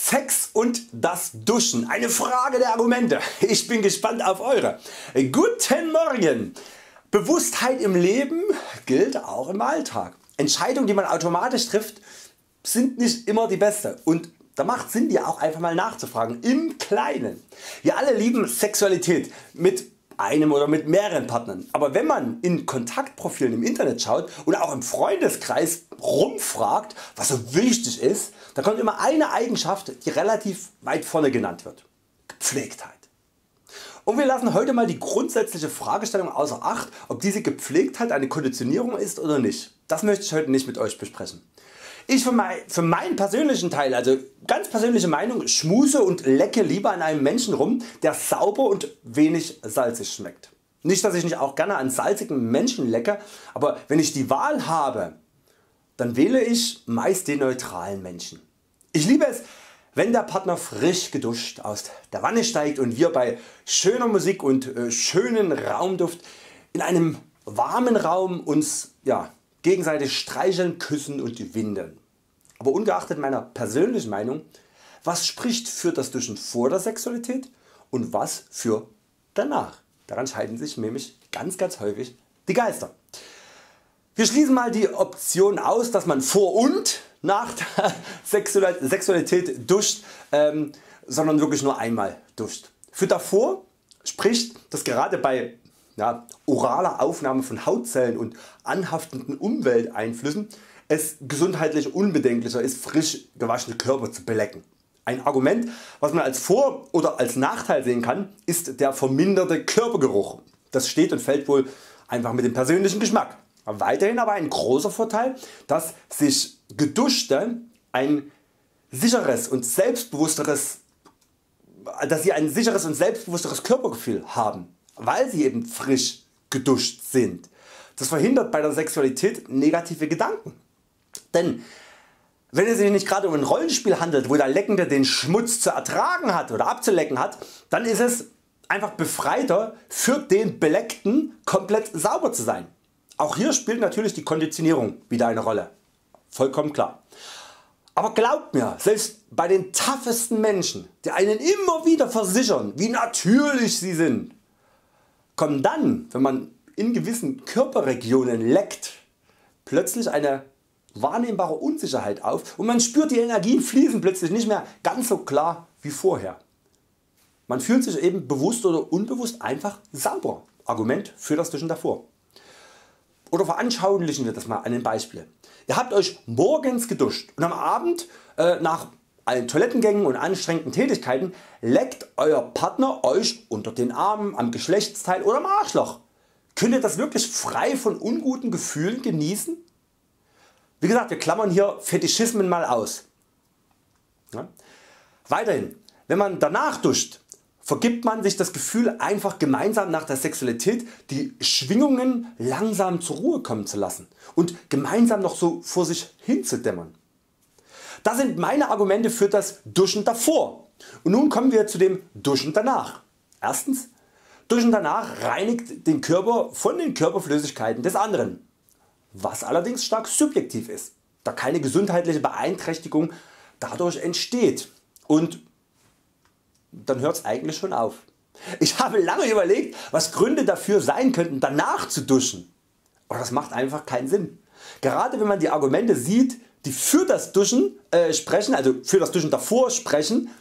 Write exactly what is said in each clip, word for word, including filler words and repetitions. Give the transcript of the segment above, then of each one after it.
Sex und das Duschen, eine Frage der Argumente. Ich bin gespannt auf eure. Guten Morgen. Bewusstheit im Leben gilt auch im Alltag. Entscheidungen die man automatisch trifft sind nicht immer die beste und da macht Sinn dir auch einfach mal nachzufragen im Kleinen. Wir alle lieben Sexualität mit einem oder mit mehreren Partnern, aber wenn man in Kontaktprofilen im Internet schaut und auch im Freundeskreis rumfragt was so wichtig ist, dann kommt immer eine Eigenschaft die relativ weit vorne genannt wird: Gepflegtheit. Und wir lassen heute mal die grundsätzliche Fragestellung außer Acht, ob diese Gepflegtheit eine Konditionierung ist oder nicht. Das möchte ich heute nicht mit Euch besprechen. Ich für, mein, für meinen persönlichen Teil, also ganz persönliche Meinung, schmuse und lecke lieber an einem Menschen rum, der sauber und wenig salzig schmeckt. Nicht dass ich nicht auch gerne an salzigen Menschen lecke, aber wenn ich die Wahl habe, dann wähle ich meist den neutralen Menschen. Ich liebe es wenn der Partner frisch geduscht aus der Wanne steigt und wir bei schöner Musik und äh, schönen Raumduft in einem warmen Raum uns ja, gegenseitig streicheln, küssen und windeln. Aber ungeachtet meiner persönlichen Meinung, was spricht für das Duschen vor der Sexualität und was für danach? Daran scheiden sich nämlich ganz ganz häufig die Geister. Wir schließen mal die Option aus, dass man vor und nach der Sexualität duscht, ähm, sondern wirklich nur einmal duscht. Für davor spricht, dass gerade bei ja, oraler Aufnahme von Hautzellen und anhaftenden Umwelteinflüssen es gesundheitlich unbedenklicher ist, frisch gewaschene Körper zu belecken. Ein Argument was man als Vor- oder als Nachteil sehen kann, ist der verminderte Körpergeruch. Das steht und fällt wohl einfach mit dem persönlichen Geschmack. Weiterhin aber ein großer Vorteil, dass sich Geduschte ein sicheres und selbstbewussteres, dass sie ein sicheres und selbstbewussteres Körpergefühl haben, weil sie eben frisch geduscht sind. Das verhindert bei der Sexualität negative Gedanken. Denn wenn es sich nicht gerade um ein Rollenspiel handelt, wo der Leckende den Schmutz zu ertragen hat oder abzulecken hat, dann ist es einfach befreiter für den Beleckten komplett sauber zu sein. Auch hier spielt natürlich die Konditionierung wieder eine Rolle, vollkommen klar. Aber glaubt mir, selbst bei den toughesten Menschen, die einen immer wieder versichern wie natürlich sie sind, kommen dann, wenn man in gewissen Körperregionen leckt, plötzlich eine wahrnehmbare Unsicherheit auf und man spürt die Energien fließen plötzlich nicht mehr ganz so klar wie vorher. Man fühlt sich eben bewusst oder unbewusst einfach sauberer. Argument für das Duschen davor. Oder veranschaulichen wir das mal an einem Beispiel. Ihr habt Euch morgens geduscht und am Abend äh, nach allen Toilettengängen und anstrengenden Tätigkeiten leckt Euer Partner Euch unter den Armen, am Geschlechtsteil oder am Arschloch. Könnt ihr das wirklich frei von unguten Gefühlen genießen? Wie gesagt, wir klammern hier Fetischismen mal aus. Ja? Weiterhin, wenn man danach duscht, vergibt man sich das Gefühl einfach gemeinsam nach der Sexualität die Schwingungen langsam zur Ruhe kommen zu lassen und gemeinsam noch so vor sich hin zu dämmern. Das sind meine Argumente für das Duschen davor. Und nun kommen wir zu dem Duschen danach. Erstens, Duschen danach reinigt den Körper von den Körperflüssigkeiten des anderen, was allerdings stark subjektiv ist, da keine gesundheitliche Beeinträchtigung dadurch entsteht. Und dann hört es eigentlich schon auf. Ich habe lange überlegt was Gründe dafür sein könnten danach zu duschen, aber das macht einfach keinen Sinn. Gerade wenn man die Argumente sieht die für das Duschen äh, sprechen, also für das Duschen davor sprechen,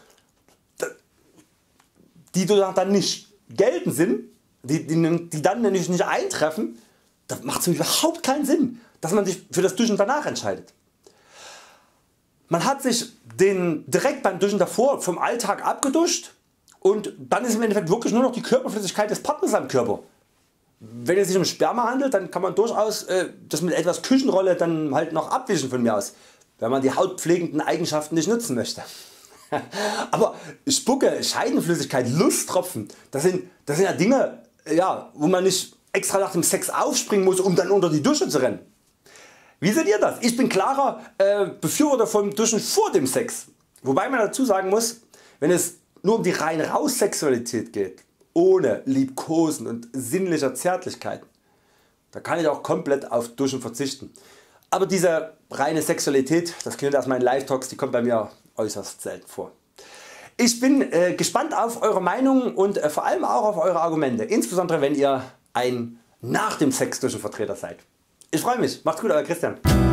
die dann nicht gelten sind, die, die, die dann nämlich nicht eintreffen, dann macht es überhaupt keinen Sinn dass man sich für das Duschen danach entscheidet. Man hat sich den direkt beim Duschen davor vom Alltag abgeduscht und dann ist im Endeffekt wirklich nur noch die Körperflüssigkeit des Partners am Körper. Wenn es sich um Sperma handelt, dann kann man durchaus äh, das mit etwas Küchenrolle dann halt noch abwischen von mir aus, wenn man die hautpflegenden Eigenschaften nicht nutzen möchte. Aber Spucke, Scheidenflüssigkeit, Lusttropfen, das sind, das sind ja Dinge, ja, wo man nicht extra nach dem Sex aufspringen muss, um dann unter die Dusche zu rennen. Wie seht ihr das? Ich bin klarer äh, Befürworter vom Duschen vor dem Sex. Wobei man dazu sagen muss, wenn es nur um die rein raus Sexualität geht, ohne Liebkosen und sinnlicher Zärtlichkeit, da kann ich auch komplett auf Duschen verzichten. Aber diese reine Sexualität, das kennt ihr aus meinen Live Talks, die kommt bei mir äußerst selten vor. Ich bin äh, gespannt auf eure Meinung und äh, vor allem auch auf eure Argumente, insbesondere wenn ihr ein nach dem Sex Duschen Vertreter seid. Ich freue mich, macht's gut, euer Christian.